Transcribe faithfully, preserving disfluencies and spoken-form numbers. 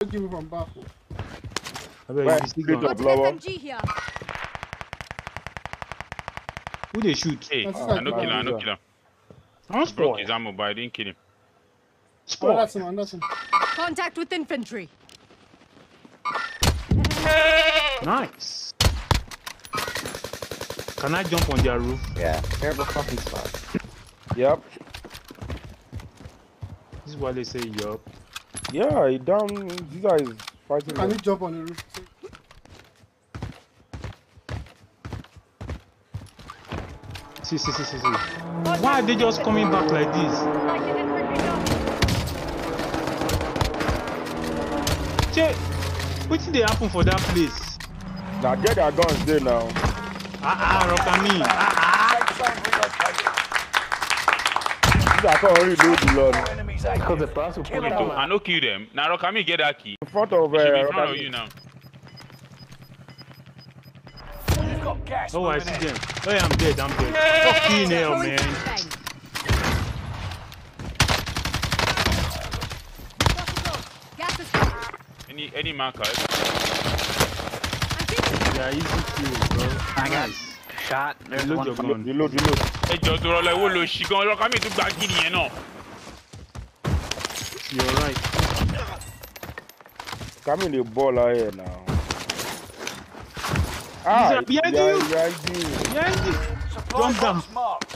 Give me from back. I bet Right, you see split gun. up. Got an S M G here. Who they shoot? Hey, That's I like no kill him, I no Nigeria. kill him. I'm Broke spoiled. his ammo, but I didn't kill him. Oh, Spoiled. that's him, that's him. Contact with infantry. Nice. Can I jump on their roof? Yeah, terrible fucking spot. Yep. This is why they say yup. Yeah, he down. This guy is fighting. Can them. he jump on the roof? See, see, see, see, see. Why are they just coming back like this? Che, what did they happen for that place? Now get their guns there now. Ah, ah, Rockami. Ah, This I can't reload the Lord. Because the boss will pull Me it too. out. I no kill them. Now Rockami get that key. In front of He should be in uh, front of Rockami. you now. oh, I see them. Oh, yeah, I'm dead, I'm dead. Fucking hell, Throwing man. flashbang. Gas is coming. Any any marker. I'm taking Yeah, easy kills, bro. I got Nice. shot. There's Reload one. your gun. Reload, reload. Ẹ jọ tó rọlẹ̀ wo lo ṣì gan Rockami tún gba kí nìyẹn náà. You're right. Coming the ball out here now. Ah, behind yeah, you. yeah, yeah. Yeah, jump down.